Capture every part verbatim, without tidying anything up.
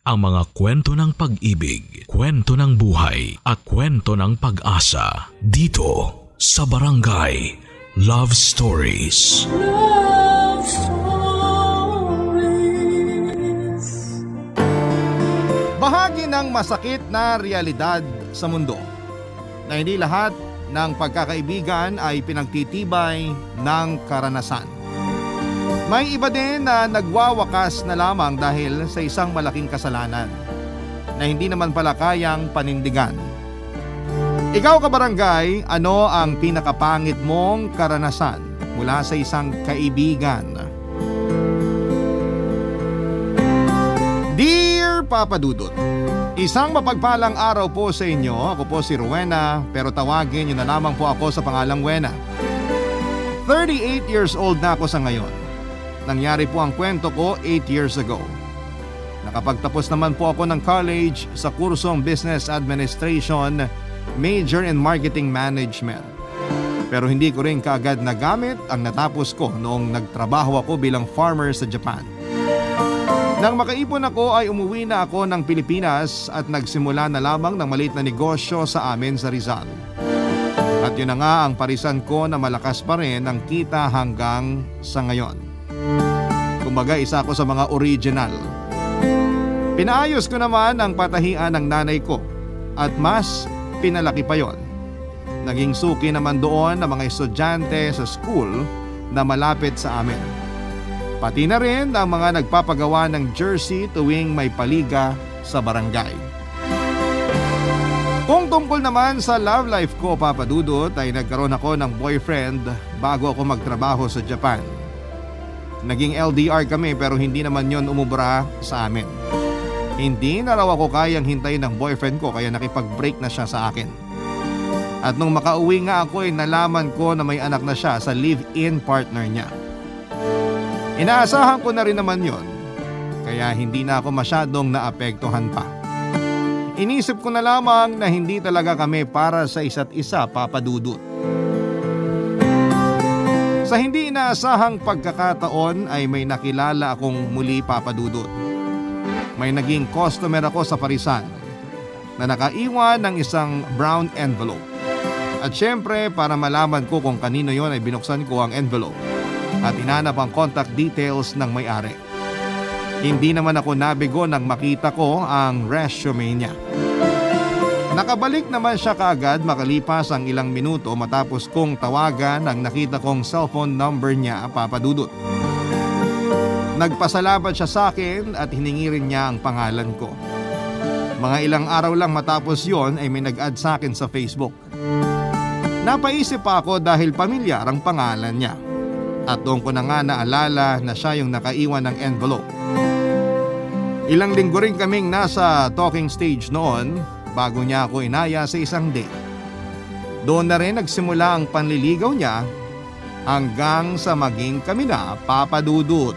ang mga kwento ng pag-ibig, kwento ng buhay at kwento ng pag-asa dito sa Barangay Love Stories. Love Stories. Bahagi ng masakit na realidad sa mundo na hindi lahat ng pagkakaibigan ay pinagtitibay ng karanasan. May iba din na nagwawakas na lamang dahil sa isang malaking kasalanan na hindi naman pala kayang panindigan. Ikaw kabarangay, ano ang pinakapangit mong karanasan mula sa isang kaibigan? Dear Papa Dudut, isang mapagpalang araw po sa inyo. Ako po si Rowena, pero tawagin niyo na lamang po ako sa pangalang Wena. thirty-eight years old na ako sa ngayon. Nangyari po ang kwento ko eight years ago. Nakapagtapos naman po ako ng college sa kursong Business Administration, major in Marketing Management. Pero hindi ko rin kaagad nagamit ang natapos ko noong nagtrabaho ako bilang farmer sa Japan. Nang makaipon ako ay umuwi na ako ng Pilipinas at nagsimula na lamang ng maliit na negosyo sa amin sa Rizal. At yun na nga ang parisan ko na malakas pa rin ang kita hanggang sa ngayon. Kumbaga isa ako sa mga original. Pinaayos ko naman ang patahian ng nanay ko at mas pinalaki pa yon. Naging suki naman doon ng mga estudyante sa school na malapit sa amin. Pati na rin ang mga nagpapagawa ng jersey tuwing may paliga sa barangay. Kung tungkol naman sa love life ko, Papa Dudut, ay nagkaroon ako ng boyfriend bago ako magtrabaho sa Japan. Naging L D R kami pero hindi naman yon umubra sa amin. Hindi na raw ako kayang hintayin ng boyfriend ko kaya nakipag-break na siya sa akin. At nung makauwi nga ako ay nalaman ko na may anak na siya sa live-in partner niya. Inaasahan ko na rin naman yon, kaya hindi na ako masyadong naapektuhan pa. Inisip ko na lamang na hindi talaga kami para sa isa't isa, Papa Dudut. Sa hindi inaasahang pagkakataon ay may nakilala akong muli, Papa Dudut. May naging customer ako sa parisan na nakaiwan ng isang brown envelope. At syempre para malaman ko kung kanino yon ay binuksan ko ang envelope at hinanap ang contact details ng may-ari. Hindi naman ako nabigo nang makita ko ang resume niya. Nakabalik naman siya kaagad makalipas ang ilang minuto matapos kong tawagan ang nakita kong cellphone number niya, Papa Dudut. Nagpasalamat siya sa akin at hiningi rin niya ang pangalan ko. Mga ilang araw lang matapos yon ay may nag-add sa akin sa Facebook. Napaisip pa ako dahil pamilyar ang pangalan niya. At doon ko na nga naalala na siya yung nakaiwan ng envelope. Ilang linggo rin kaming nasa talking stage noon bago niya ako inaya sa isang date. Doon na rin nagsimula ang panliligaw niya hanggang sa maging kami na, Papa Dudut.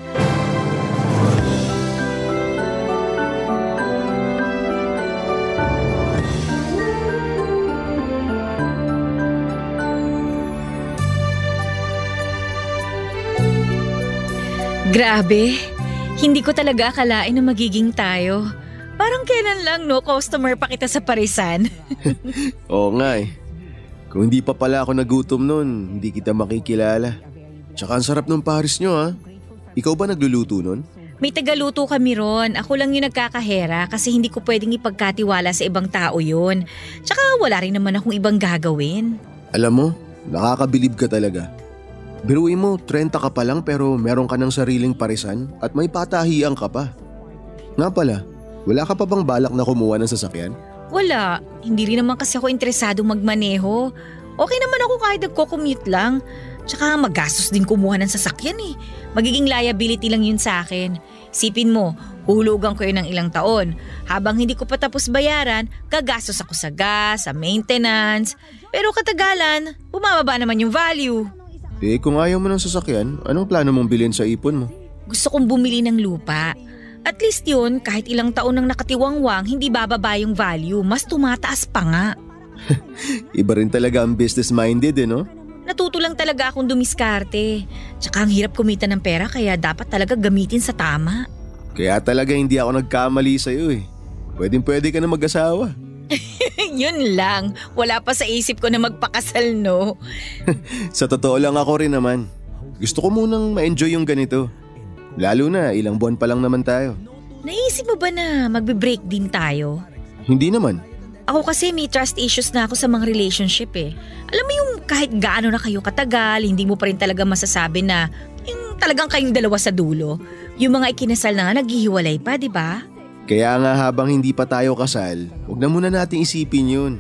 Grabe, hindi ko talaga akalain na magiging tayo. Parang kailan lang no, customer pa kita sa parisan. Oo nga eh. Kung hindi pa pala ako nagutom nun, hindi kita makikilala. Tsaka ang sarap ng pares nyo ha. Ikaw ba nagluluto nun? May tagaluto kami ron. Ako lang yung nagkakahera kasi hindi ko pwedeng ipagkatiwala sa ibang tao yun. Tsaka wala rin naman akong ibang gagawin. Alam mo, nakakabilib ka talaga. Biruin mo, trenta ka pa lang pero meron ka ng sariling parisan at may patahian ka pa. Nga pala, wala ka pa bang balak na kumuha ng sasakyan? Wala, hindi rin naman kasi ako interesado magmaneho. Okay naman ako kahit nagko-commute lang. Tsaka magastos din kumuha ng sasakyan eh. Magiging liability lang yun sa akin. Isipin mo, hulugan ko yun ng ilang taon. Habang hindi ko pa tapos bayaran, gagastos ako sa gas, sa maintenance. Pero katagalan, bumababa naman yung value. Eh kung ayaw mo ng sasakyan, anong plano mong bilhin sa ipon mo? Gusto kong bumili ng lupa. At least yun, kahit ilang taon nang nakatiwangwang, hindi bababa yung value. Mas tumataas pa nga. Iba rin talaga ang business-minded eh, no? Natuto lang talaga akong dumiskarte. Tsaka ang hirap kumita ng pera kaya dapat talaga gamitin sa tama. Kaya talaga hindi ako nagkamali sa'yo eh. Pwedeng pwede ka na mag-asawa. Yun lang, wala pa sa isip ko na magpakasal, no? Sa totoo lang ako rin naman. Gusto ko munang ma-enjoy yung ganito. Lalo na ilang buwan pa lang naman tayo. Naisip mo ba na magbe-break din tayo? Hindi naman. Ako kasi may trust issues na ako sa mga relationship eh. Alam mo yung kahit gaano na kayo katagal, hindi mo pa rin talaga masasabi na yung talagang kayong dalawa sa dulo. Yung mga ikinasal na nga naghihiwalay pa, di ba? Kaya nga habang hindi pa tayo kasal, huwag na muna nating isipin yun.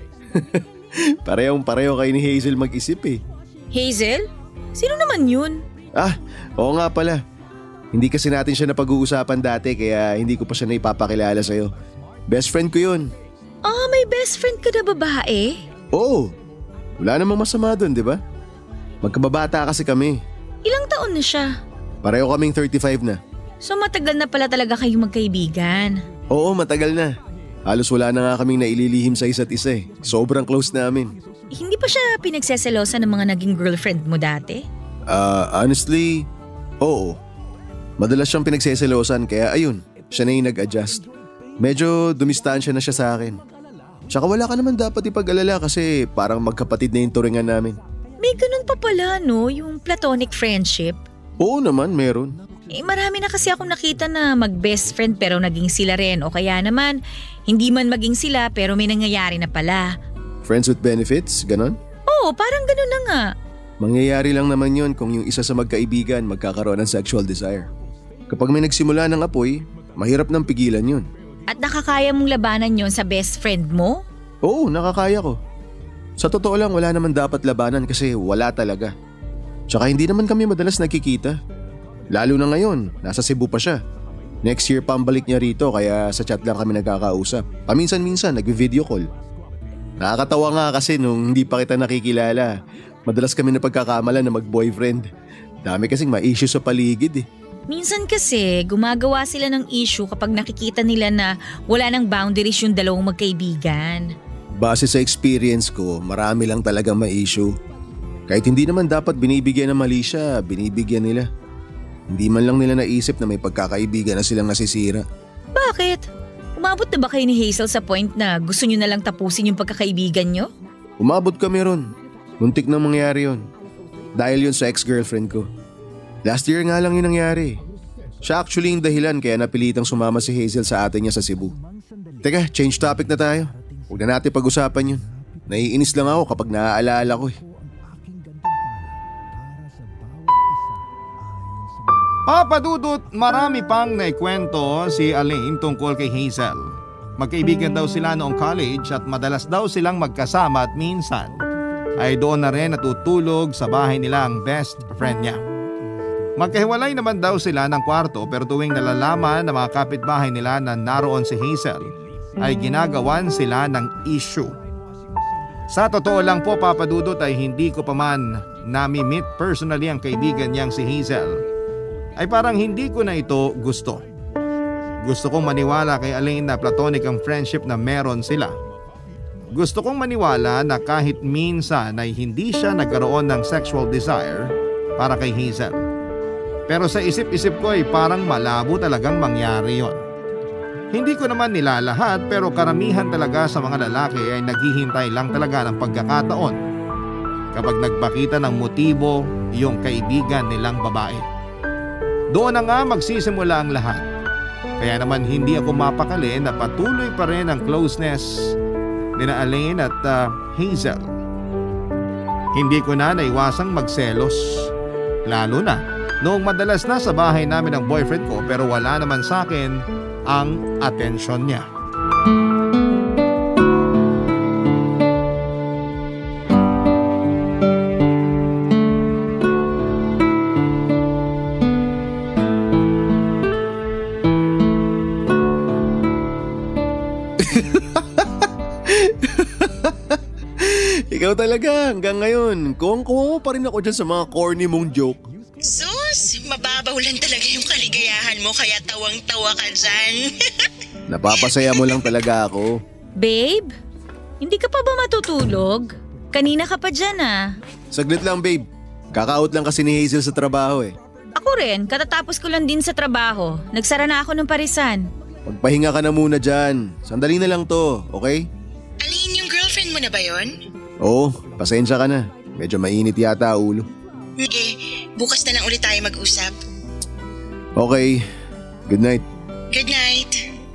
Parehong pareho kayo ni Hazel mag-isip eh. Hazel? Sino naman yun? Ah, oo nga pala. Hindi kasi natin siya napag-uusapan dati kaya hindi ko pa siya naipapakilala sa'yo. Best friend ko yun. Ah, may best friend ka na babae? Oo. Wala namang masama dun, di ba? Magkababata kasi kami. Ilang taon na siya? Pareho kaming thirty-five na. So matagal na pala talaga kayong magkaibigan? Oo, matagal na. Halos wala na nga kaming naililihim sa isa't isa eh. Sobrang close namin. Hindi pa siya pinagseselosa ng mga naging girlfriend mo dati? Ah, uh, honestly, oo. Madalas siyang pinagseselosan kaya ayun, siya na yung nag-adjust. Medyo dumistansya na siya sa akin. Tsaka wala ka naman dapat ipag-alala kasi parang magkapatid na yung turingan namin. May ganun pa pala no, yung platonic friendship? Oo naman, meron. Eh marami na kasi akong nakita na mag-best friend pero naging sila rin o kaya naman hindi man maging sila pero may nangyayari na pala. Friends with benefits, ganon? Oo, parang ganon na nga. Mangyayari lang naman yon kung yung isa sa magkaibigan magkakaroon ng sexual desire. Kapag may nagsimula ng apoy, mahirap nang pigilan yun. At nakakaya mong labanan yon sa best friend mo? Oo, nakakaya ko. Sa totoo lang wala naman dapat labanan kasi wala talaga. Tsaka hindi naman kami madalas nagkikita. Lalo na ngayon, nasa Cebu pa siya. Next year pa ang balik niya rito kaya sa chat lang kami nagkakausap. Paminsan-minsan nag-video call. Nakakatawa nga kasi nung hindi pa kita nakikilala. Madalas kami napagkakamalan na mag-boyfriend. Dami kasing ma-issue sa paligid eh. Minsan kasi gumagawa sila ng issue kapag nakikita nila na wala nang boundaries yung dalawang magkaibigan. Base sa experience ko, marami lang talagang ma-issue. Kahit hindi naman dapat binibigyan ng mali siya, binibigyan nila. Hindi man lang nila naisip na may pagkakaibigan na silang nasisira. Bakit? Umabot na ba kayo ni Hazel sa point na gusto nyo na lang tapusin yung pagkakaibigan nyo? Umabot kami ron. Muntik nang mangyari yun. Dahil yun sa ex-girlfriend ko. Last year nga lang yun nangyari. Siya actually yung dahilan kaya napilitang sumama si Hazel sa atin niya sa Cebu. Teka, change topic na tayo. Huwag na natin pag-usapan yun. Naiinis lang ako kapag naaalala ko eh. Papa Dudut, marami pang naikwento si Elaine tungkol kay Hazel. Magkaibigan daw sila noong college at madalas daw silang magkasama at minsan ay doon na rin natutulog sa bahay nila ang best friend niya. Magkahiwalay naman daw sila ng kwarto pero tuwing nalalaman ng mga kapitbahay nila na naroon si Hazel ay ginagawan sila ng issue. Sa totoo lang po Papa Dudut ay hindi ko pa man nami-meet personally ang kaibigan niyang si Hazel. Ay parang hindi ko na ito gusto. Gusto kong maniwala kay Elaine na platonic ang friendship na meron sila. Gusto kong maniwala na kahit minsan ay hindi siya nagkaroon ng sexual desire para kay Hazel. Pero sa isip-isip ko ay parang malabo talagang mangyari yon. Hindi ko naman nilalahat pero karamihan talaga sa mga lalaki ay naghihintay lang talaga ng pagkakataon kapag nagpakita ng motibo yung kaibigan nilang babae. Doon na nga magsisimula ang lahat. Kaya naman hindi ako mapakali na patuloy pa rin ang closeness ni na Elaine at uh, Hazel. Hindi ko na naiwasang magselos. Lalo na noong madalas na sa bahay namin ang boyfriend ko pero wala naman sa akin ang atensyon niya. Ikaw talaga hanggang ngayon. Kuwang-kuwa pa rin ako dyan sa mga corny mong joke. Sus, mababaw lang talaga yung kaligayahan mo kaya tawang-tawa ka dyan. Napapasaya mo lang talaga ako. Babe, hindi ka pa ba matutulog? Kanina ka pa dyan ah. Saglit lang babe. Kaka-out lang kasi ni Hazel sa trabaho eh. Ako rin, katatapos ko lang din sa trabaho. Nagsara na ako ng parisan. Magpahinga ka na muna dyan. Sandali na lang to, okay? Aline, yung girlfriend mo na ba yon? Oo, pasensya ka na. Medyo mainit yata ulo. Sige, bukas na lang ulit tayo mag-usap. Okay, good night. Good night.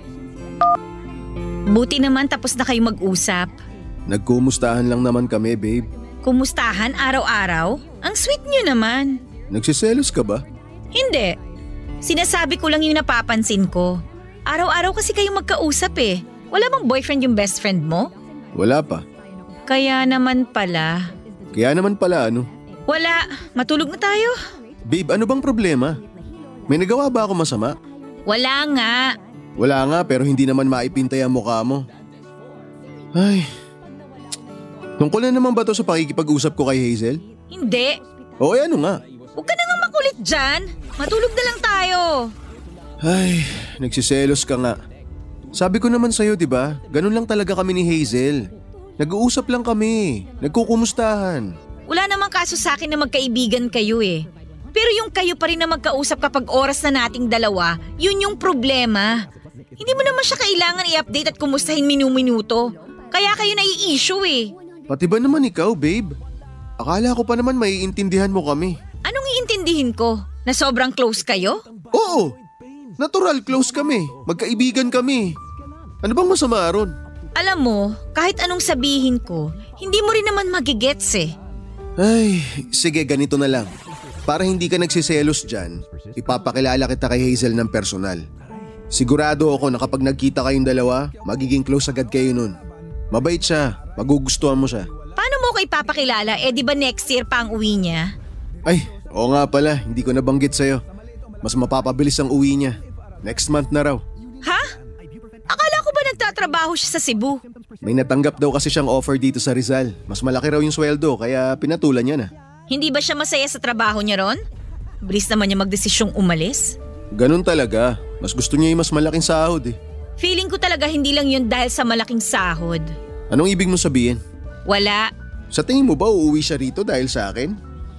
Buti naman tapos na kayo mag-usap. Nagkumustahan lang naman kami, babe. Kumustahan araw-araw? Ang sweet nyo naman. Nagsiselos ka ba? Hindi. Sinasabi ko lang yung napapansin ko. Araw-araw kasi kayo magkausap eh. Wala bang boyfriend yung best friend mo? Wala pa. Kaya naman pala. Kaya naman pala ano? Wala. Matulog na tayo. Babe, ano bang problema? May nagawa ba ako masama? Wala nga. Wala nga pero hindi naman maipintay ang mukha mo. Ay. Tungkol na naman ba to sa pakikipag-usap ko kay Hazel? Hindi. O ay ano nga? Huwag ka na nga makulit dyan. Matulog na lang tayo. Ay, nagsiselos ka nga. Sabi ko naman sa'yo, di ba? Ganun lang talaga kami ni Hazel. Nag-uusap lang kami. Nagkukumustahan. Wala namang kaso sa akin na magkaibigan kayo eh. Pero yung kayo pa rin na magkausap kapag oras na nating dalawa, yun yung problema. Hindi mo naman siya kailangan i-update at kumustahin minu-minuto. Kaya kayo nai-issue eh. Pati ba naman ikaw, babe? Akala ko pa naman maiintindihan mo kami. Anong iintindihin ko? Na sobrang close kayo? Oo! Natural close kami. Magkaibigan kami. Ano bang masama ron? Alam mo, kahit anong sabihin ko, hindi mo rin naman magigets eh. Ay, sige ganito na lang. Para hindi ka nagsiselos dyan, ipapakilala kita kay Hazel ng personal. Sigurado ako na kapag nagkita kayong dalawa, magiging close agad kayo nun. Mabait siya, magugustuhan mo siya. Paano mo ko ipapakilala? Eh di ba next year pa ang uwi niya? Ay, oo nga pala, hindi ko nabanggit sa'yo. Mas mapapabilis ang uwi niya. Next month na raw. Ha? Akala ko ba nagtatrabaho siya sa Cebu? May natanggap daw kasi siyang offer dito sa Rizal. Mas malaki raw yung sweldo kaya pinatulan niya na. Hindi ba siya masaya sa trabaho niya ron? Bilis naman niya magdesisyong umalis? Ganun talaga. Mas gusto niya yung mas malaking sahod eh. Feeling ko talaga hindi lang yun dahil sa malaking sahod. Anong ibig mo sabihin? Wala. Sa tingin mo ba uuwi siya rito dahil sa akin?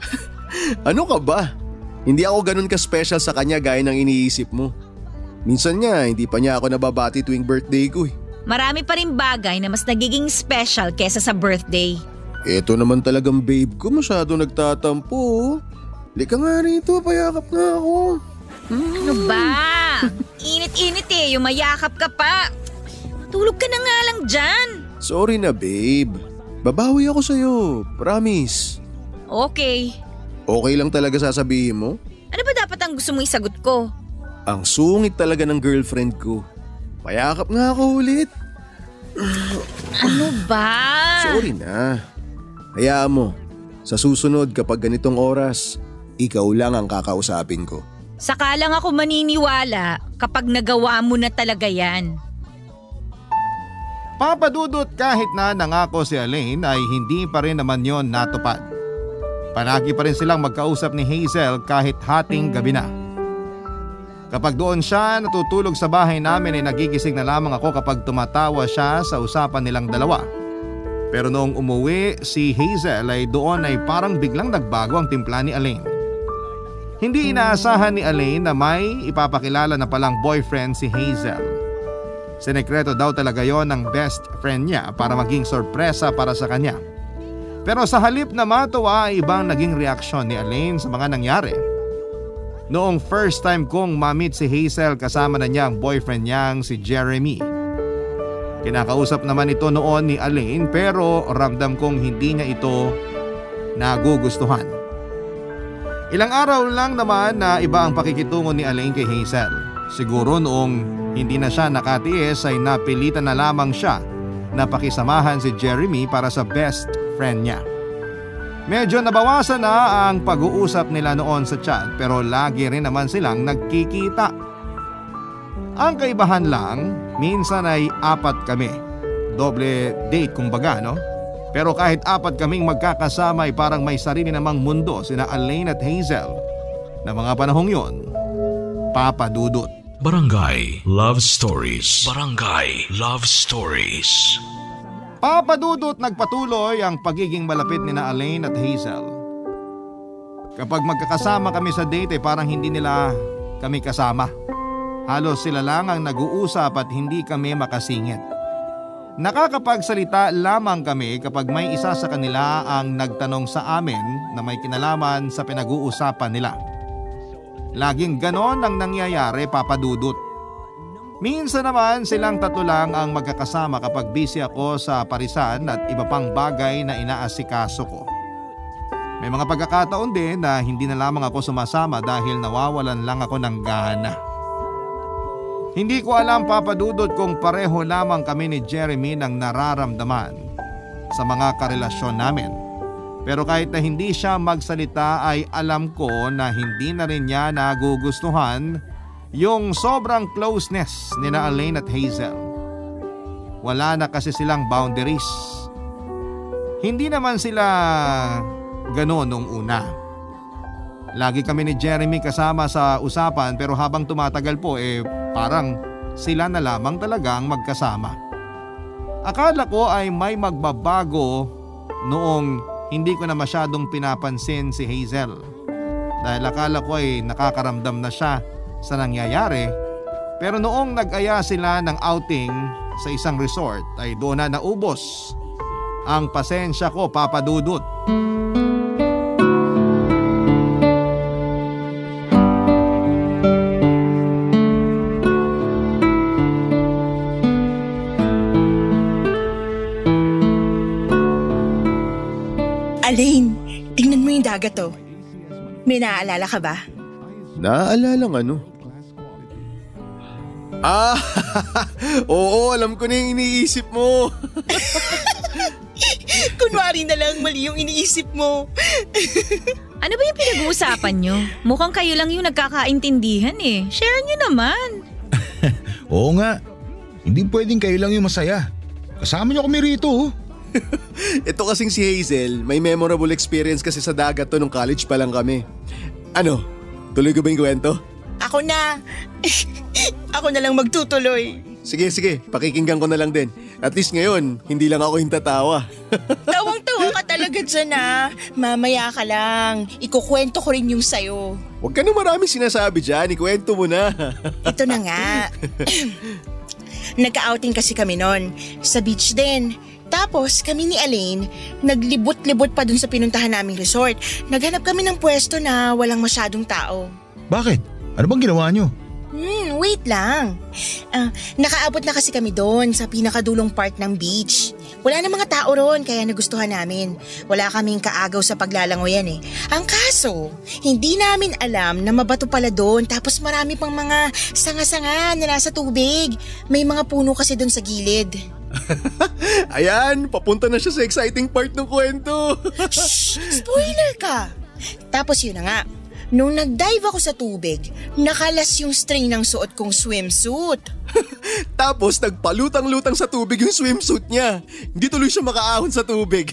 Ano ka ba? Hindi ako ganun ka-special sa kanya gaya ng iniisip mo. Minsan nga hindi pa niya ako nababati tuwing birthday ko eh. Marami pa rin bagay na mas nagiging special kesa sa birthday. Eto naman talagang babe ko, masyado nagtatampo. Lika nga rito, payakap nga ako. Hmm. Ano ba? Init-init eh, yumayakap ka pa. Matulog ka na nga lang dyan. Sorry na babe. Babawi ako sa'yo, promise. Okay. Okay lang talaga sasabihin mo? Ano ba dapat ang gusto mong isagot ko? Ang sungit talaga ng girlfriend ko. Payakap nga ako ulit. Ano ba? Sorry na. Hayaan mo, sa susunod kapag ganitong oras, ikaw lang ang kakausapin ko. Saka lang ako maniniwala kapag nagawa mo na talaga yan. Papadudot kahit na nangako si Elaine ay hindi pa rin naman yon natupad. Palagi pa rin silang magkausap ni Hazel kahit hating gabi na. Kapag doon siya natutulog sa bahay namin ay nagigising na lamang ako kapag tumatawa siya sa usapan nilang dalawa. Pero noong umuwi si Hazel ay doon ay parang biglang nagbago ang timpla ni Elaine. Hindi inaasahan ni Elaine na may ipapakilala na palang boyfriend si Hazel. Sinekreto daw talaga yon ng best friend niya para maging sorpresa para sa kanya. Pero sa halip na matuwa ay ibang naging reaksyon ni Elaine sa mga nangyari. Noong first time kong ma-meet si Hazel kasama na niya ang boyfriend niyang si Jeremy. Kinakausap naman ito noon ni Elaine pero ramdam kong hindi niya ito nagugustuhan. Ilang araw lang naman na iba ang pakikitungo ni Elaine kay Hazel. Siguro noong hindi na siya nakatiis ay napilitan na lamang siya na pakisamahan si Jeremy para sa best friend niya. Medyo nabawasan na ang pag-uusap nila noon sa chat pero lagi rin naman silang nagkikita. Ang kaibahan lang, minsan ay apat kami. Doble date kumbaga, no? Pero kahit apat kaming magkakasama ay parang may sarili namang mundo sina Elaine at Hazel. Na mga panahong yon, papadudot. Barangay Love Stories. Barangay Love Stories. Papadudot nagpatuloy ang pagiging malapit ni na Elaine at Hazel. Kapag magkakasama kami sa date eh, parang hindi nila kami kasama. Halos sila lang ang nag-uusap at hindi kami makasingit. Nakakapagsalita lamang kami kapag may isa sa kanila ang nagtanong sa amin na may kinalaman sa pinag-uusapan nila. Laging ganon ang nangyayari, Papa Dudut. Minsan naman silang tatlo lang ang magkakasama kapag busy ako sa parisan at iba pang bagay na inaasikaso ko. May mga pagkakataon din na hindi na lamang ako sumasama dahil nawawalan lang ako ng gana. Hindi ko alam, Papa Dudut, kung pareho lamang kami ni Jeremy ng nararamdaman sa mga karelasyon namin. Pero kahit na hindi siya magsalita ay alam ko na hindi na rin niya nagugustuhan yung sobrang closeness ni na Elaine at Hazel. Wala na kasi silang boundaries. Hindi naman sila gano'n nung una. Lagi kami ni Jeremy kasama sa usapan pero habang tumatagal po eh parang sila na lamang talagang magkasama. Akala ko ay may magbabago noong hindi ko na masyadong pinapansin si Hazel. Dahil akala ko ay nakakaramdam na siya sa nangyayari. Pero noong nag-aya sila ng outing sa isang resort ay doon na naubos ang pasensya ko, Papa Dudut. Elaine, tingnan mo yung dagat to. May naaalala ka ba? Naaalala ng ano? Ah, oo, alam ko na yung iniisip mo. Kunwari na lang mali yung iniisip mo. Ano ba yung pinag-uusapan nyo? Mukhang kayo lang yung nagkakaintindihan eh. Share nyo naman. Oo nga. Hindi pwedeng kayo lang yung masaya. Kasama nyo kami rito oh. Ito kasing si Hazel, may memorable experience kasi sa dagat to nung college pa lang kami. Ano, tuloy ko ba yung kwento? Ako na. Ako na lang magtutuloy. Sige, sige, pakikinggan ko na lang din. At least ngayon, hindi lang ako yung tatawa. Tawang-tawa ka talaga dyan ah. Mamaya ka lang. Ikukwento ko rin yung sayo. Huwag ka nang maraming sinasabi dyan, ikwento mo na. Ito na nga. Nagka-outing kasi kami nun. Sa beach din. Tapos kami ni Elaine, naglibot-libot pa dun sa pinuntahan naming resort. Naghanap kami ng pwesto na walang masyadong tao. Bakit? Ano bang ginawa nyo? Hmm, wait lang. Uh, nakaabot na kasi kami doon sa pinakadulong part ng beach. Wala na mga tao roon kaya nagustuhan namin. Wala kaming kaagaw sa paglalangoyan eh. Ang kaso, hindi namin alam na mabato pala doon tapos marami pang mga sanga-sanga na nasa tubig. May mga puno kasi doon sa gilid. Ayan, papunta na siya sa exciting part ng kwento. Shh! Spoiler ka! Tapos yun na nga. Nung nag-dive ako sa tubig, nakalas yung string ng suot kong swimsuit. Tapos nagpalutang-lutang sa tubig yung swimsuit niya. Hindi tuloy siya makaahon sa tubig.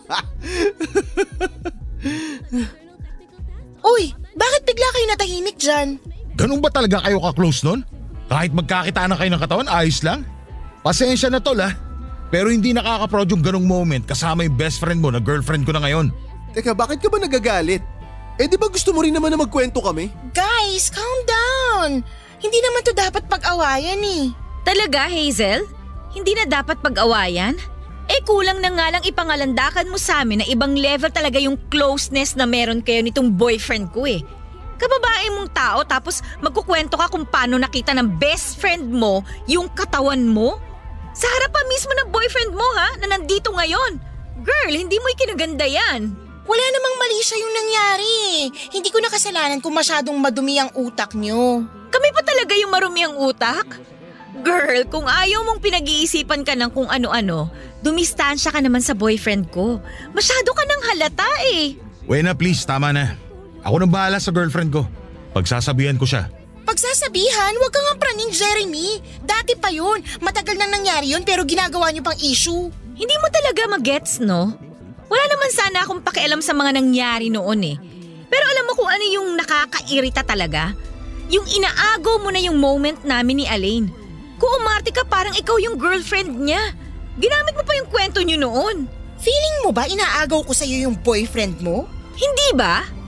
Uy, bakit bigla kayo natahimik dyan? Ganun ba talaga kayo ka-close nun? Kahit magkakita na kayo ng katawan, ayos lang? Pasensya na tol ha, pero hindi nakaka-proud yung ganung moment kasama yung best friend mo na girlfriend ko na ngayon. Teka, bakit ka ba nagagalit? Eh di ba gusto mo rin naman na magkwento kami? Guys, calm down. Hindi naman to dapat pag-awayan eh. Talaga, Hazel? Hindi na dapat pag-awayan? Eh kulang na nga lang ipangalandakan mo sa amin na ibang level talaga yung closeness na meron kayo nitong boyfriend ko eh. Kababae mong tao tapos magkukwento ka kung paano nakita ng best friend mo yung katawan mo? Sa harap pa mismo ng boyfriend mo ha, na nandito ngayon. Girl, hindi mo ikinaganda yan. Wala namang mali siya yung nangyari. Hindi ko nakasalanan kung masyadong madumi ang utak nyo. Kami pa talaga yung marumi ang utak? Girl, kung ayaw mong pinag-iisipan ka ng kung ano-ano, dumistansya ka naman sa boyfriend ko. Masyado ka nang halata eh. Wena please, tama na. Ako nang bahala sa girlfriend ko. Pagsasabihan ko siya. Pagsasabihan? Huwag kang praning, Jeremy. Dati pa yun. Matagal nang nangyari yun pero ginagawa niyo pang issue. Hindi mo talaga magets, no? Wala naman sana akong pakialam sa mga nangyari noon eh. Pero alam mo kung ano yung nakakairita talaga? Yung inaagaw mo na yung moment namin ni Elaine. Kung umarte ka parang ikaw yung girlfriend niya. Ginamit mo pa yung kwento niyo noon. Feeling mo ba inaagaw ko sa'yo yung boyfriend mo? Hindi ba?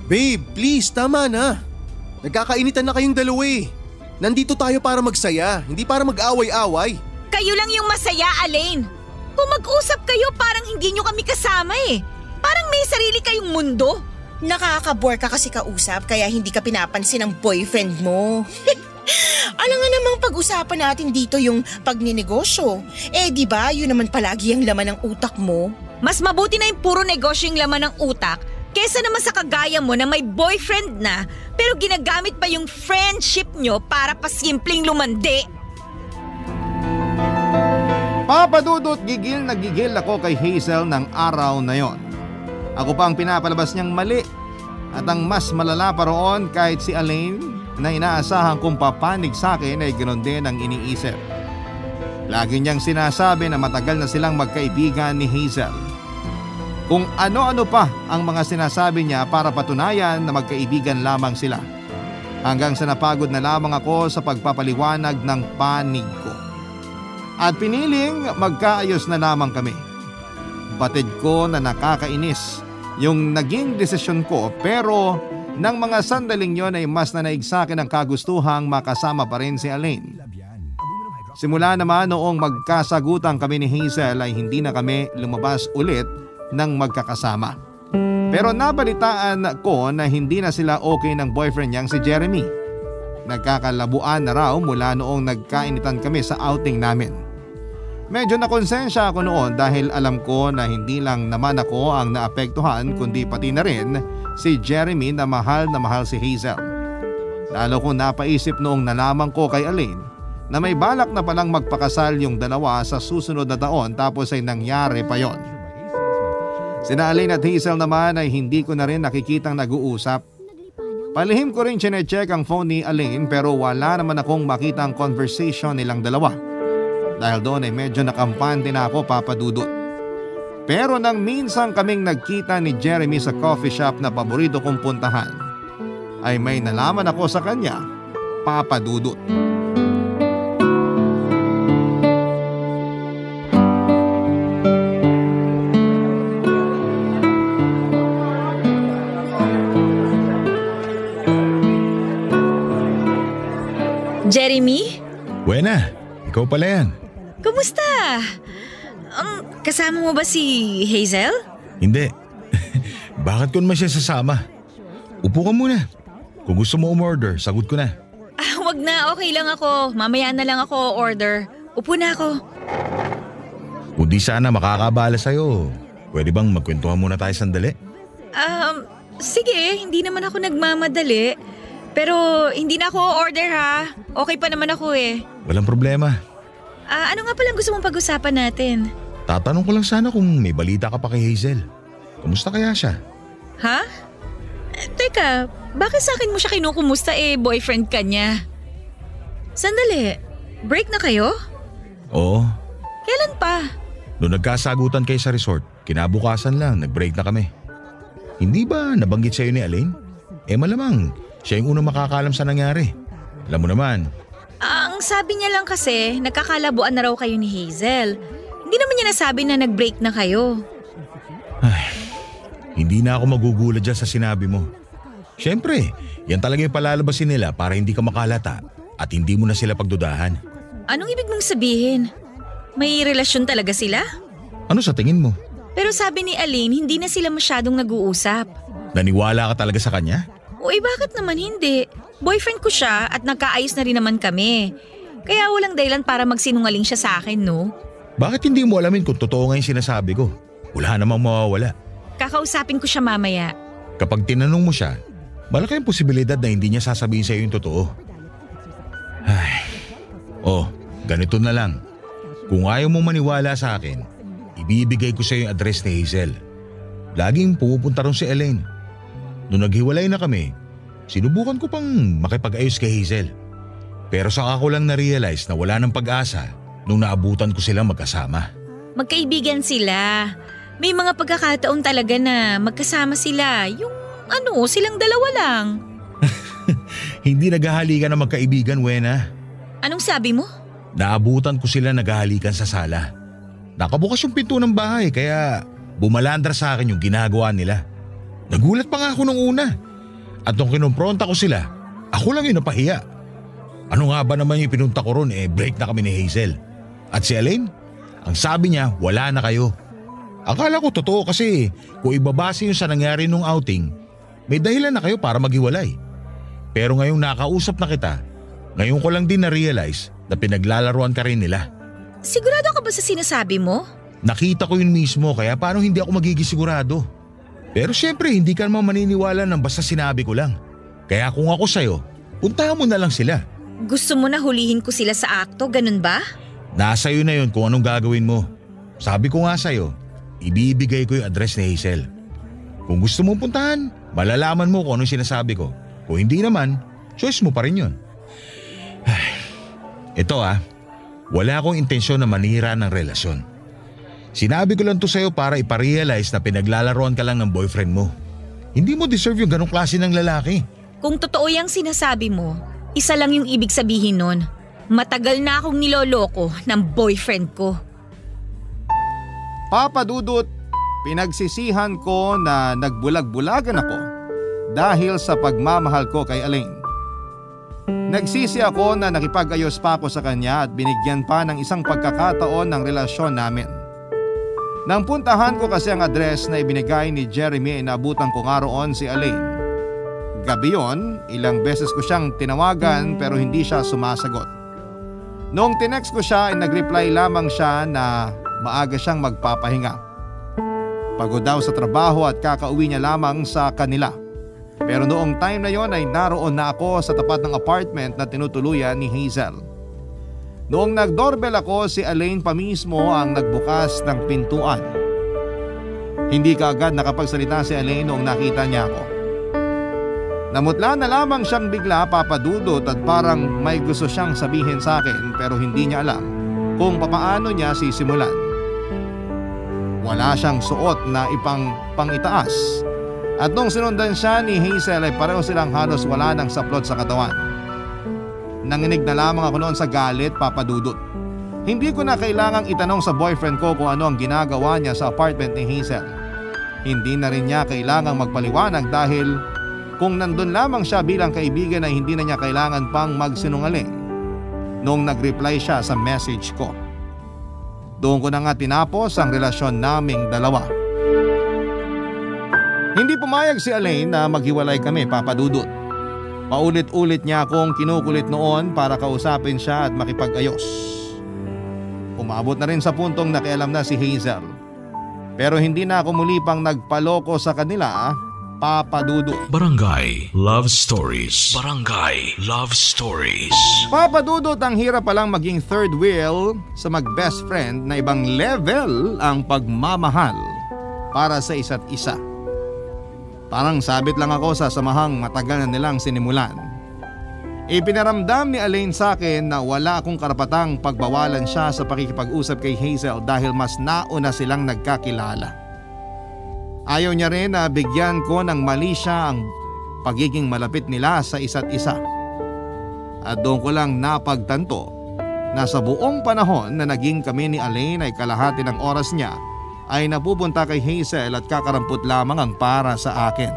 Babe, please, tama na. Nagkakainitan na kayong dalawa eh. Nandito tayo para magsaya, hindi para mag-away-away. Kayo lang yung masaya, Alain. Kung mag-usap kayo, parang hindi nyo kami kasama eh. Parang may sarili kayong mundo. Nakaka-bore ka kasi kausap kaya hindi ka pinapansin ng boyfriend mo. Alam nga namang pag-usapan natin dito yung pagninegosyo. Eh di ba yun naman palagi ang laman ng utak mo? Mas mabuti na yung puro negosyo yung laman ng utak kesa naman sa kagaya mo na may boyfriend na pero ginagamit pa yung friendship nyo para pasimpleng lumandi. Papadudot gigil na gigil ako kay Hazel ng araw na yon. Ako pa ang pinapalabas niyang mali at ang mas malala pa roon kahit si Alain na inaasahan kong papanig sa akin ay ganoon din ang iniisip. Lagi niyang sinasabi na matagal na silang magkaibigan ni Hazel. Kung ano-ano pa ang mga sinasabi niya para patunayan na magkaibigan lamang sila. Hanggang sa napagod na lamang ako sa pagpapaliwanag ng panig ko. At piniling magkaayos na lamang kami. Batid ko na nakakainis yung naging desisyon ko pero nang mga sandaling yon ay mas nanaig sa akin ang kagustuhang makasama pa rin si Alain. Simula naman noong magkasagutan kami ni Hazel ay hindi na kami lumabas ulit ng magkakasama. Pero nabalitaan ko na hindi na sila okay ng boyfriend niyang si Jeremy. Nagkakalabuan na raw mula noong nagkainitan kami sa outing namin. Medyo nakonsensya ako noon dahil alam ko na hindi lang naman ako ang naapektuhan kundi pati na rin si Jeremy na mahal na mahal si Hazel. Lalo kong napaisip noong nalaman ko kay Alain na may balak na palang magpakasal yung dalawa sa susunod na taon tapos ay nangyari pa yon. Sina Alain at Hazel naman ay hindi ko na rin nakikitang nag-uusap. Palihim ko rin chinecheck ang phone ni Alain pero wala naman akong makitang conversation nilang dalawa. Dahil doon ay medyo nakampante na ako, Papadudot. Pero nang minsan kaming nagkita ni Jeremy sa coffee shop na paborito kong puntahan, ay may nalaman ako sa kanya, Papadudot. Jeremy? Buena, ikaw pala yan. Kumusta? Um, kasama mo ba si Hazel? Hindi. Bakit ko naman siya sasama? Upo ka muna. Kung gusto mo umorder, sagot ko na. Ah, wag na, okay lang ako. Mamaya na lang ako order. Upo na ako. Kung di sana makakabala sa'yo, pwede bang magkwentuhan muna tayo sandali? Um, sige, hindi naman ako nagmamadali. Pero hindi na ako order ha. Okay pa naman ako eh. Walang problema. Ah, ano nga palang gusto mong pag-usapan natin? Tatanong ko lang sana kung may balita ka pa kay Hazel. Kamusta kaya siya? Ha? Eh, teka, bakit sa akin mo siya kinukumusta eh boyfriend ka niya? Sandali, break na kayo? Oo. Kailan pa? Noong nagkasagutan kayo sa resort, kinabukasan lang, nag-break na kami. Hindi ba nabanggit sa'yo ni Alain? Eh malamang, siya yung unang makakaalam sa nangyari. Alam mo naman. Ang sabi niya lang kasi, nagkakalabuan na raw kayo ni Hazel. Hindi naman niya nasabi na nag-break na kayo. Ay, hindi na ako magugulat dyan sa sinabi mo. Siyempre, yan talaga yung palalabasin nila para hindi ka makalata at hindi mo na sila pagdudahan. Anong ibig mong sabihin? May relasyon talaga sila? Ano sa tingin mo? Pero sabi ni Alain, hindi na sila masyadong nag-uusap. Naniwala ka talaga sa kanya? Uy, bakit naman hindi? Boyfriend ko siya at nagkaayos na rin naman kami. Kaya walang dahilan para magsinungaling siya sa akin, no? Bakit hindi mo alamin kung totoo nga yung sinasabi ko? Wala namang mawawala. Kakausapin ko siya mamaya. Kapag tinanong mo siya, malaki ang posibilidad na hindi niya sasabihin sa'yo yung totoo. Ay, oh, ganito na lang. Kung ayaw mong maniwala sa akin, ibibigay ko sa'yo yung address ni Hazel. Laging pumupunta ron si Alain. Noong naghiwalay na kami, sinubukan ko pang makipag-ayos kay Hazel. Pero saka ko lang na-realize na wala ng pag-asa nung naabutan ko silang magkasama. Magkaibigan sila. May mga pagkakataon talaga na magkasama sila. Yung ano, silang dalawa lang. Hindi naghahalikan na magkaibigan, Wena. Anong sabi mo? Naabutan ko sila naghahalikan sa sala. Nakabukas yung pinto ng bahay kaya bumalandra sa akin yung ginagawa nila. Nagulat pa nga ako nung una. At nung kinumpronta ko sila, ako lang yung napahiya. Ano nga ba naman yung pinunta ko ron, eh break na kami ni Hazel. At si Elaine, ang sabi niya wala na kayo. Akala ko totoo kasi kung ibabase yung sa nangyari nung outing, may dahilan na kayo para maghiwalay. Pero ngayong nakausap na kita, ngayon ko lang din na-realize na pinaglalaruan ka rin nila. Sigurado ka ba sa sinasabi mo? Nakita ko yun mismo kaya paano hindi ako magiging sigurado? Pero syempre hindi ka naman maniniwala ng basta sinabi ko lang. Kaya kung ako sa'yo, puntahan mo na lang sila. Gusto mo na hulihin ko sila sa akto, ganun ba? Nasa iyo na yun kung anong gagawin mo. Sabi ko nga sa'yo, ibibigay ko yung address ni Hazel. Kung gusto mong puntahan, malalaman mo kung anong sinasabi ko. Kung hindi naman, choice mo pa rin yun. Ito ah, wala akong intensyon na manira ng relasyon. Sinabi ko lang to sa'yo para iparealize na pinaglalaroan ka lang ng boyfriend mo. Hindi mo deserve yung ganong klase ng lalaki. Kung totoo yung sinasabi mo, isa lang yung ibig sabihin nun. Matagal na akong niloloko ng boyfriend ko. Papa Dudut, pinagsisihan ko na nagbulag-bulagan ako dahil sa pagmamahal ko kay Elaine. Nagsisi ako na nakipag-ayos pa ako sa kanya at binigyan pa ng isang pagkakataon ng relasyon namin. Nang puntahan ko kasi ang address na ibinigay ni Jeremy, inabutan ko nga roon si Elaine. Gabi yon, ilang beses ko siyang tinawagan pero hindi siya sumasagot. Noong tinext ko siya ay nag-reply lamang siya na maaga siyang magpapahinga. Pagod daw sa trabaho at kakauwi niya lamang sa kanila. Pero noong time na yon ay naroon na ako sa tapat ng apartment na tinutuluyan ni Hazel. Noong nag-doorbell ako, si Elaine pa mismo ang nagbukas ng pintuan. Hindi kaagad nakapagsalita si Elaine noong nakita niya ako. Namutla na lamang siyang bigla, Papa Dudut, at parang may gusto siyang sabihin sa akin pero hindi niya alam kung papaano niya sisimulan. Wala siyang suot na ipang pangitaas at nung sinundan siya ni Hazel ay pareho silang halos wala ng saplot sa katawan. Nanginig na lamang ako noon sa galit, Papa Dudut. Hindi ko na kailangang itanong sa boyfriend ko kung ano ang ginagawa niya sa apartment ni Hazel. Hindi na rin niya kailangang magpaliwanag dahil kung nandun lamang siya bilang kaibigan ay hindi na niya kailangan pang magsinungaling noong nag-reply siya sa message ko. Doon ko na nga tinapos ang relasyon naming dalawa. Hindi pumayag si Elaine na maghiwalay kami, Papa Dudut. Paulit-ulit niya akong kinukulit noon para kausapin siya at makipag-ayos. Umabot na rin sa puntong nakialam na si Hazel. Pero hindi na ako muli pang nagpaloko sa kanila, Papa Dudut. Barangay Love Stories. Barangay Love Stories. Papa Dudut, ang hirap palang maging third wheel sa mag-best friend na ibang level ang pagmamahal para sa isa't isa. Parang sabit lang ako sa samahang matagal na nilang sinimulan. Ipinaramdam ni Elaine sa akin na wala akong karapatang pagbawalan siya sa pakikipag-usap kay Hazel dahil mas nauna silang nagkakilala. Ayaw niya rin na bigyan ko ng mali siya ang pagiging malapit nila sa isa't isa. At doon ko lang napagtanto na sa buong panahon na naging kami ni Elaine ay kalahati ng oras niya ay napupunta kay Hazel at kakarampot lamang ang para sa akin.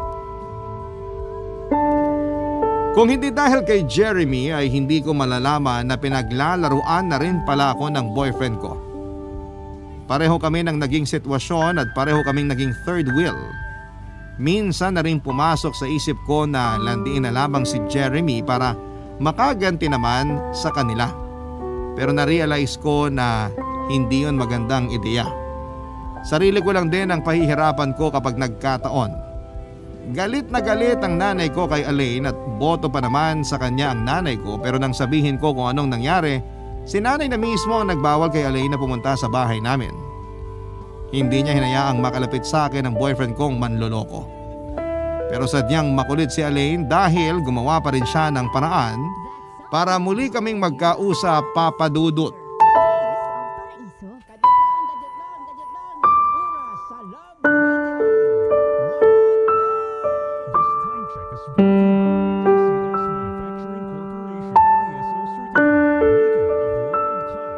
Kung hindi dahil kay Jeremy ay hindi ko malalaman na pinaglalaruan na rin pala ako ng boyfriend ko. Pareho kami ng naging sitwasyon at pareho kaming naging third wheel. Minsan na rin pumasok sa isip ko na landiin na lamang si Jeremy para makaganti naman sa kanila. Pero na-realize ko na hindi yun magandang ideya. Sarili ko lang din ang pahihirapan ko kapag nagkataon. Galit na galit ang nanay ko kay Elaine at boto pa naman sa kanya ang nanay ko, pero nang sabihin ko kung anong nangyari, si nanay na mismo ang nagbawal kay Elaine na pumunta sa bahay namin. Hindi niya hinayaang makalapit sa akin ang boyfriend kong manloloko. Pero sadyang makulit si Elaine dahil gumawa pa rin siya ng paraan para muli kaming magkausap, Papa Dudut.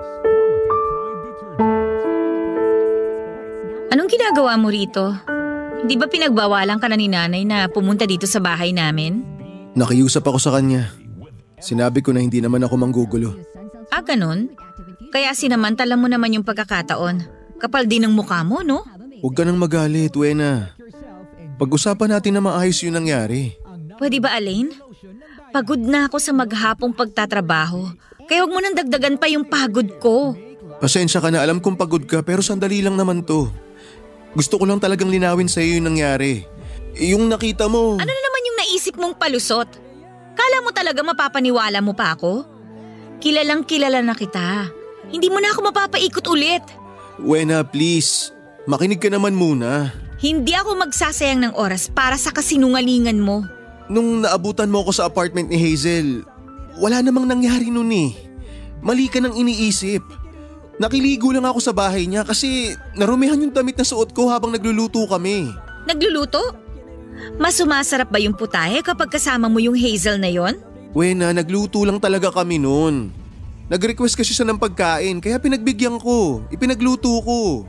Anong ginagawa mo rito? Hindi ba pinagbawalan ka na ni nanay na pumunta dito sa bahay namin? Nakiusap ako sa kanya. Sinabi ko na hindi naman ako manggugulo. Ah, ganun? Kaya sinamantala mo naman yung pagkakataon. Kapal din ang mukha mo, no? Huwag ka nang magalit, Wena. Pag-usapan natin na maayos yung nangyari. Pwede ba, Elaine? Pagod na ako sa maghapong pagtatrabaho. Kaya huwag mo nang dagdagan pa yung pagod ko. Pasensya ka na, alam kong pagod ka pero sandali lang naman to. Gusto ko lang talagang linawin sa iyo yung nangyari. Yung nakita mo… Ano na naman yung naisip mong palusot? Kala mo talaga mapapaniwala mo pa ako? Kilalang kilala na kita. Hindi mo na ako mapapaikot ulit. Wena, please. Makinig ka naman muna. Hindi ako magsasayang ng oras para sa kasinungalingan mo. Nung naabutan mo ako sa apartment ni Hazel, wala namang nangyari nun eh. Mali ka nang iniisip. Nakiligo lang ako sa bahay niya kasi narumihan yung damit na suot ko habang nagluluto kami. Nagluluto? Mas sumasarap ba yung putahe kapag kasama mo yung Hazel na yon? Wena, nagluto lang talaga kami nun. Nag-request kasi siya ng pagkain kaya pinagbigyan ko, ipinagluto ko.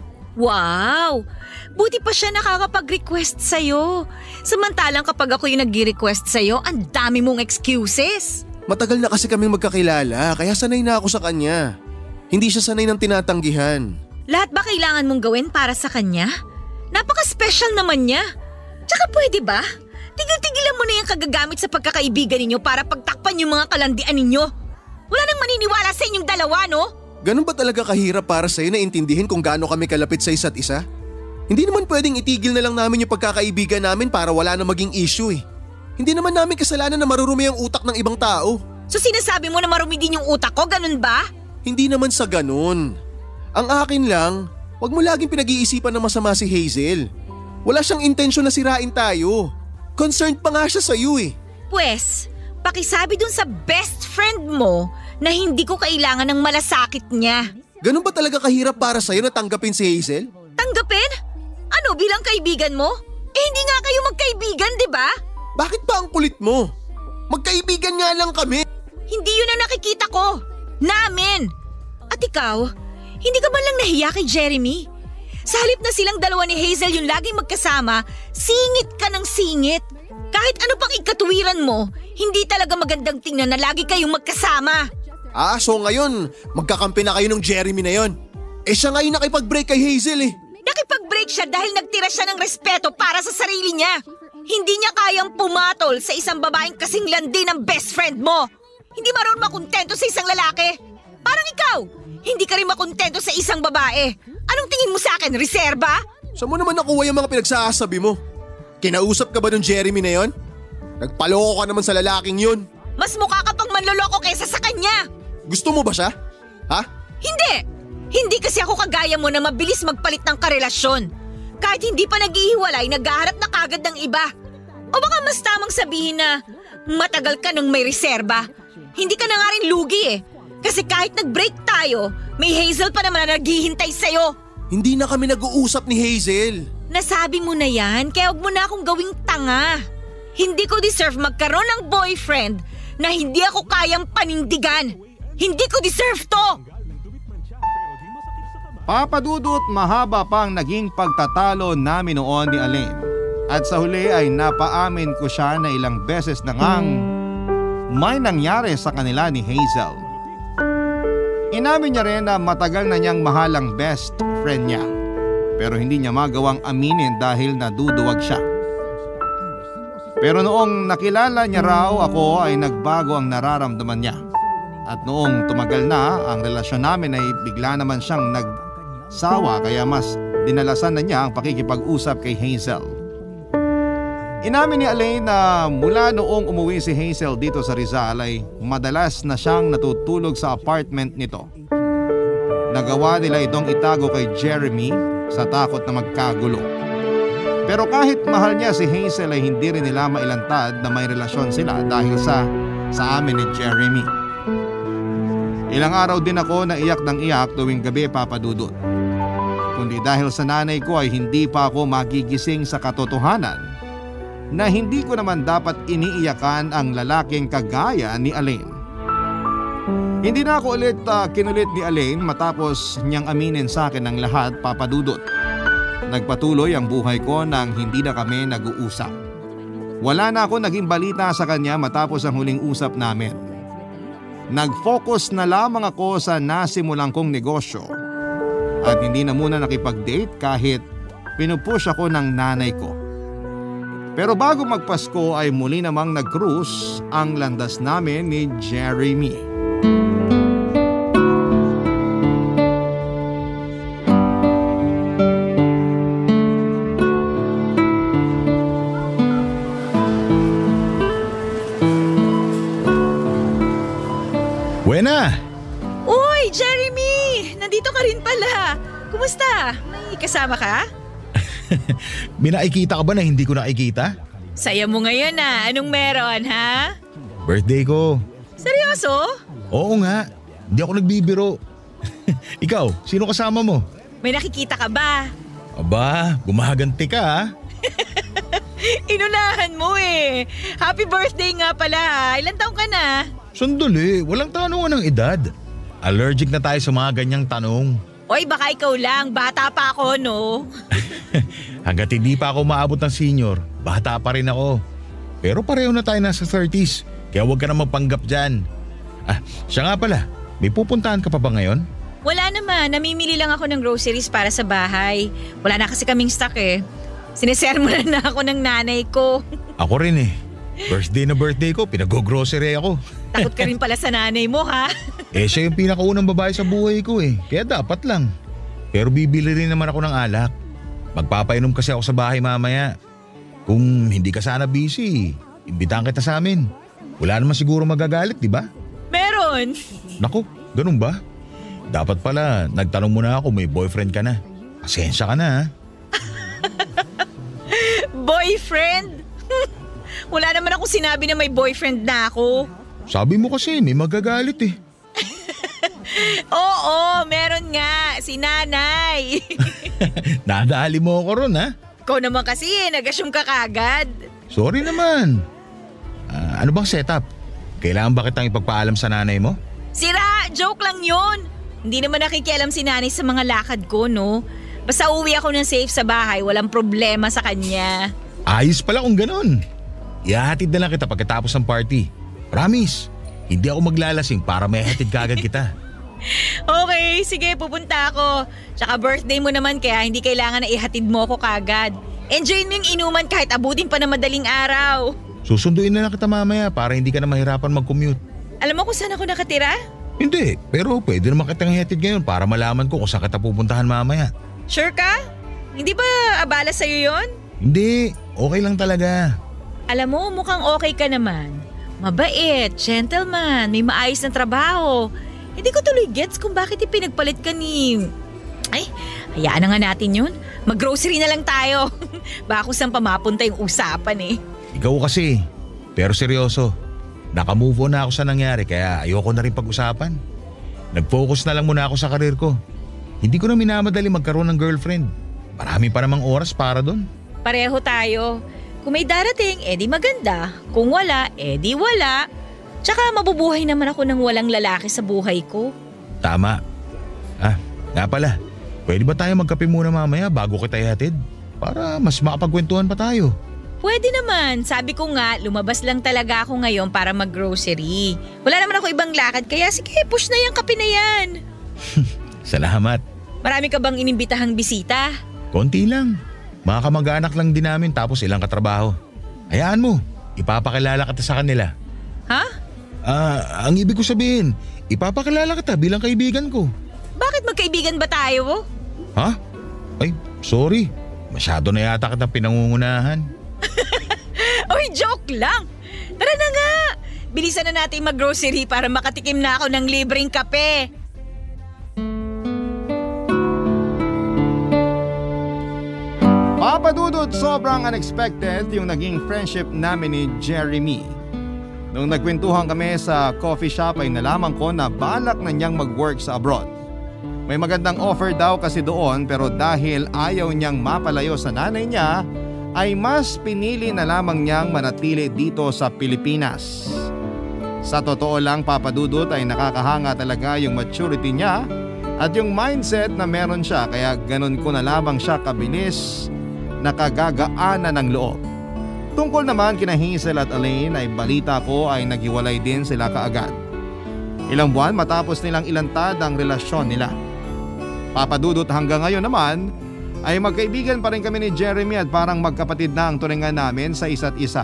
Wow! Buti pa siya nakakapag-request sa'yo. Samantalang kapag ako yung nag-request sa'yo, ang dami mong excuses. Matagal na kasi kaming magkakilala kaya sanay na ako sa kanya. Hindi siya sanay ng tinatanggihan. Lahat ba kailangan mong gawin para sa kanya? Napaka-special naman niya. Tsaka pwede ba? Tigil-tigilan mo na yung kagagamit sa pagkakaibigan ninyo para pagtakpan yung mga kalandian ninyo. Wala nang maniniwala sa inyong dalawa, no? Ganun ba talaga kahirap para sa'yo na intindihin kung gaano kami kalapit sa isa't isa? Hindi naman pwedeng itigil na lang namin yung pagkakaibigan namin para wala na maging issue eh. Hindi naman namin kasalanan na marurumi ang utak ng ibang tao. So sinasabi mo na marumi din yung utak ko, ganun ba? Hindi naman sa ganun. Ang akin lang, wag mo laging pinag-iisipan na masama si Hazel. Wala siyang intensyon na sirain tayo. Concerned pa nga siya sa'yo eh. Pwes, pakisabi dun sa best friend mo na hindi ko kailangan ng malasakit niya. Ganun ba talaga kahirap para sa'yo na tanggapin si Hazel? Tanggapin? Ano, bilang kaibigan mo? Eh hindi nga kayo magkaibigan, di ba? Bakit ba ang kulit mo? Magkaibigan nga lang kami. Hindi yun ang nakikita ko. Namin. At ikaw, hindi ka man lang nahiya kay Jeremy? Sa halip na silang dalawa ni Hazel yung laging magkasama, singit ka ng singit. Kahit ano pang ikatuwiran mo, hindi talaga magandang tingnan na lagi kayong magkasama. Ah, so ngayon, magkakampi na kayo ng Jeremy na yon. Eh siya ngayon nakipag-break kay Hazel eh. Nakipag-break siya dahil nagtira siya ng respeto para sa sarili niya. Hindi niya kayang pumatol sa isang babaeng kasing landi ng best friend mo. Hindi maroon makontento sa isang lalaki. Parang ikaw, hindi ka rin makontento sa isang babae. Anong tingin mo sa akin, reserba? Saan mo naman nakuha yung mga pinagsasabi mo? Kinausap ka ba ng Jeremy na yon? Nagpaloko ka naman sa lalaking yun. Mas mukha ka pang manloloko kaysa sa kanya. Gusto mo ba siya? Ha? Hindi! Hindi kasi ako kagaya mo na mabilis magpalit ng karelasyon. Kahit hindi pa naghihiwalay, naghaharap na kagad ng iba. O baka mas tamang sabihin na matagal ka nang may reserba. Hindi ka na nga rin lugi eh. Kasi kahit nag-break tayo, may Hazel pa naman na naghihintay sa'yo. Hindi na kami nag-uusap ni Hazel. Nasabi mo na yan, kaya huwag mo na akong gawing tanga. Hindi ko deserve magkaroon ng boyfriend na hindi ako kayang panindigan. Hindi ko deserve to! Papadudot, mahaba pang naging pagtatalo namin noon ni Elaine. At sa huli ay napaamin ko siya na ilang beses na ngang may nangyari sa kanila ni Hazel. Inamin niya rin na matagal na niyang mahal ang best friend niya. Pero hindi niya magawang aminin dahil naduduwag siya. Pero noong nakilala niya raw ako ay nagbago ang nararamdaman niya. At noong tumagal na ang relasyon namin ay bigla naman siyang nagsawa kaya mas dinalasan na niya ang pakikipag-usap kay Hazel. Inamin ni Elaine na mula noong umuwi si Hazel dito sa Rizal ay madalas na siyang natutulog sa apartment nito. Nagawa nila itong itago kay Jeremy sa takot na magkagulo. Pero kahit mahal niya si Hazel ay hindi rin nila mailantad na may relasyon sila dahil sa sa amin ni Jeremy. Ilang araw din ako na iyak ng iyak tuwing gabi, Papa Dudut. Kundi dahil sa nanay ko ay hindi pa ako magigising sa katotohanan na hindi ko naman dapat iniiyakan ang lalaking kagaya ni Elaine. Hindi na ako ulit uh, kinulit ni Elaine matapos niyang aminin sa akin ang lahat, Papa Dudut. Nagpatuloy ang buhay ko nang hindi na kami nag-uusap. Wala na ako naging balita sa kanya matapos ang huling usap namin. Nag-focus na lamang ako sa nasimulang kong negosyo at hindi na muna nakipag-date kahit pinupush ako ng nanay ko. Pero bago magpasko ay muli namang nag-cruise ang landas namin ni Jeremy. Buena! Uy, Jeremy! Nandito ka rin pala. Kumusta? May kasama ka? May nakikita ka ba na hindi ko nakikita? Saya mo ngayon ah. Anong meron, ha? Birthday ko. Seryoso? Oo nga. Hindi ako nagbibiro. Ikaw, sino kasama mo? May nakikita ka ba? Aba, gumaganti ka ha? Inunahan mo eh. Happy birthday nga pala. Ilan taong ka na? Sandali, walang tanungan ng edad. Allergic na tayo sa mga ganyang tanong. Oy, baka ikaw lang. Bata pa ako, no? Hanggat hindi pa ako maabot ng senior, bata pa rin ako. Pero pareho na tayo nasa thirties, kaya huwag ka na magpanggap dyan. Ah, siya nga pala, may pupuntahan ka pa ba ngayon? Wala naman. Namimili lang ako ng groceries para sa bahay. Wala na kasi kaming stock eh. Sinesermonan na ako ng nanay ko. Ako rin eh. Birthday na birthday ko, pinag-grocery ako. Takot ka rin pala sa nanay mo, ha? Eh siya yung pinakaunang babae sa buhay ko eh, kaya dapat lang. Pero bibili rin naman ako ng alak. Magpapainom kasi ako sa bahay mamaya. Kung hindi ka sana busy, imbitahan kita sa amin. Wala naman siguro magagalit, di ba? Meron! Naku, ganun ba? Dapat pala, nagtanong mo na ako may boyfriend ka na. Pasensya ka na ha. Boyfriend? Wala naman ako sinabi na may boyfriend na ako. Sabi mo kasi may magagalit eh. Oo, meron nga. Si nanay. Nadali mo ako ron ha. Ikaw naman kasi eh, nag-assume ka kagad. Sorry naman. Ah, ano bang setup? Kailangan ba kitang ipagpaalam sa nanay mo? Sira, joke lang yun. Hindi naman nakikialam si nanay sa mga lakad ko, no? Basta uwi ako ng safe sa bahay, walang problema sa kanya. Ayos pala kung ganun. Ihahatid na lang kita pagkatapos ng party. Promise, hindi ako maglalasing para may hatid kagad kita. Okay, sige, pupunta ako. Tsaka birthday mo naman kaya hindi kailangan na ihatid mo ako kagad. Enjoy mo yung inuman kahit abutin pa na madaling araw. Susunduin na lang kita mamaya para hindi ka na mahirapan mag-commute. Alam mo kung saan ako nakatira? Hindi, pero pwede naman kitang ihatid ngayon para malaman ko kung saan kita pupuntahan mamaya. Sure ka? Hindi ba abala sa'yo yon? Hindi, okay lang talaga. Alam mo, mukhang okay ka naman. Mabait, gentleman, may maayos na trabaho. Hindi ko tuloy gets kung bakit ipinagpalit ka ni... Ay, hayaan na nga natin yun. Mag-grocery na lang tayo. Baka kung saan pa mapunta yung usapan eh. Ikaw kasi, pero seryoso. Naka-move on na ako sa nangyari kaya ayoko na rin pag-usapan. Nag-focus na lang muna ako sa karir ko. Hindi ko na minamadali magkaroon ng girlfriend. Marami pa namang oras para doon. Pareho tayo. Kung may darating, edi maganda. Kung wala, edi wala. Tsaka mabubuhay naman ako ng walang lalaki sa buhay ko. Tama. Ah, nga pala. Pwede ba tayo magkape muna mamaya bago kita ihatid? Para mas makapagkwentuhan pa tayo. Pwede naman. Sabi ko nga, lumabas lang talaga ako ngayon para mag-grocery. Wala naman ako ibang lakad kaya sige, push na yung kape na yan. Salamat. Marami ka bang inimbitahang bisita? Konti lang. Mga kamag-anak lang din namin tapos ilang katrabaho. Hayaan mo, ipapakilala kita sa kanila. Ha? Ah, ang ibig ko sabihin, ipapakilala kita bilang kaibigan ko. Bakit magkaibigan ba tayo? Ha? Ay, sorry. Masyado na yata kitang pinangungunahan. Oy, joke lang. Tara na nga. Bilisan na natin mag-grocery para makatikim na ako ng libreng kape. Papadudod, sobrang unexpected yung naging friendship namin ni Jeremy. Nung nagkwentuhan kami sa coffee shop ay nalaman ko na balak na niyang mag-work sa abroad. May magandang offer daw kasi doon pero dahil ayaw niyang mapalayo sa nanay niya, ay mas pinili na lamang niyang manatili dito sa Pilipinas. Sa totoo lang, Papadudot, ay nakakahanga talaga yung maturity niya At yung mindset na meron siya kaya ganun ko na lamang siya kabilis nakagagaanan ng loob. Tungkol naman kina Hazel at Elaine ay balita ko ay naghiwalay din sila kaagad. Ilang buwan matapos nilang ilantad ang relasyon nila. Papadudot hanggang ngayon naman ay magkaibigan pa rin kami ni Jeremy at parang magkapatid na ang turingan namin sa isa't isa.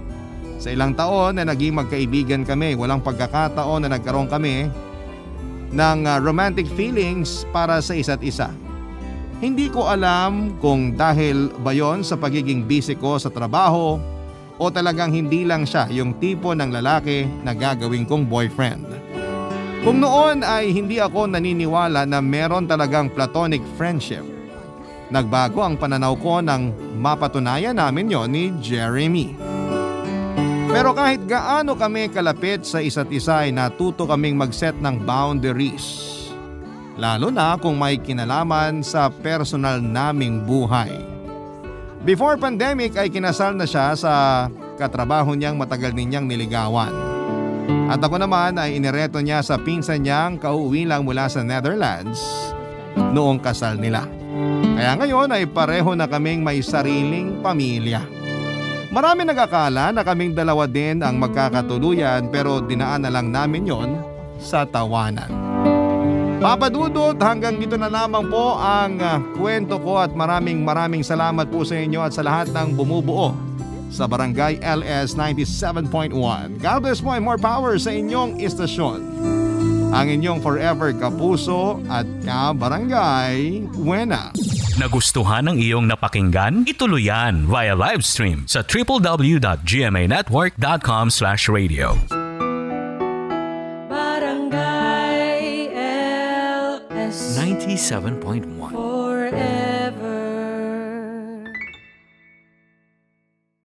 Sa ilang taon na naging magkaibigan kami, walang pagkakataon na nagkaroon kami ng uh, romantic feelings para sa isa't isa. Hindi ko alam kung dahil ba yon sa pagiging busy ko sa trabaho o talagang hindi lang siya yung tipo ng lalaki na gagawin kong boyfriend. Kung noon ay hindi ako naniniwala na meron talagang platonic friendship, nagbago ang pananaw ko nang mapatunayan namin yon ni Jeremy. Pero kahit gaano kami kalapit sa isa't isa ay natuto kaming mag-set ng boundaries. Lalo na kung may kinalaman sa personal naming buhay. Before pandemic ay kinasal na siya sa katrabaho niyang matagal ninyang niligawan. At ako naman ay inireto niya sa pinsan niyang kauuwi lang mula sa Netherlands noong kasal nila. Kaya ngayon ay pareho na kaming may sariling pamilya. Marami nag-akala na kaming dalawa din ang magkakatuluyan pero dinaan na lang namin yon sa tawanan. Papadudot, hanggang dito na lamang po ang uh, kwento ko at maraming maraming salamat po sa inyo at sa lahat ng bumubuo sa Barangay L S ninety-seven point one. God bless mo and more power sa inyong istasyon. Ang inyong forever kapuso at ka-Barangay Buena. Nagustuhan ng iyong napakinggan? Ituloy yan via live stream sa w w w dot g m a network dot com slash radio. Barangay L S ninety-seven point one forever.